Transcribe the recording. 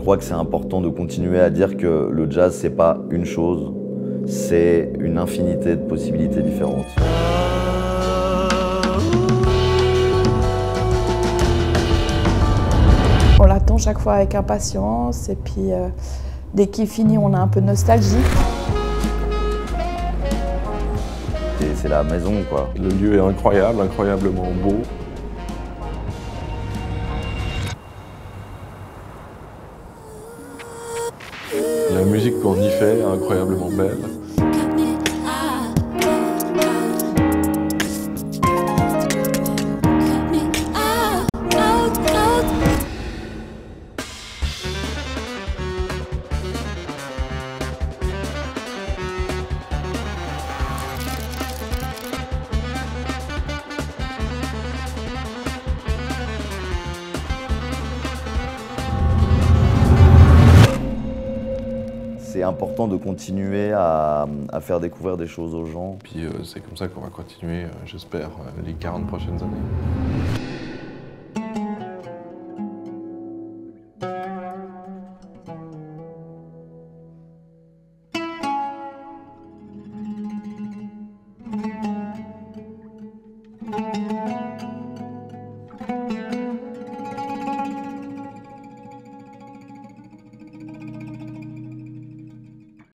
crois que c'est important de continuer à dire que le jazz, c'est pas une chose, c'est une infinité de possibilités différentes. On l'attend chaque fois avec impatience et puis dès qu'il finit, on a un peu de nostalgie. Et c'est la maison, quoi. Le lieu est incroyable, incroyablement beau. La musique qu'on y fait est incroyablement belle. C'est important de continuer à faire découvrir des choses aux gens. Puis c'est comme ça qu'on va continuer, j'espère, les 40 prochaines années.